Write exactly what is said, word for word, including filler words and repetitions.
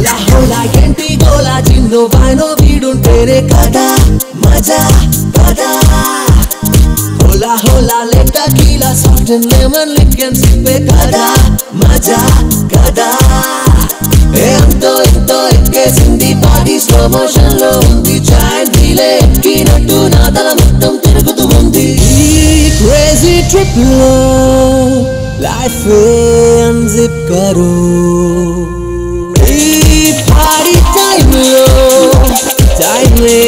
హోలా హోలా ఏంటి గోలా చిన్నో వాయనో వీడుంటేనే కదా మజా కదా హోలా హోలా లేట కీలా సాఫ్ట్ అండ్ లెమన్ లిక్కన్ సిప్పే కదా మజా కదా ఏ అంతో ఎంతో ఎక్కేసింది బాడీ స్లో మోషన్ లో ఉంది జాయింట్ వీలే ఎక్కినట్టు నా తల మొత్తం తిరుగుతూ ఉంది ఈ క్రేజీ ట్రిప్ లో లైఫ్ అన్జిప్ కరో ఈ పార్టీ టైమ్ లో టైం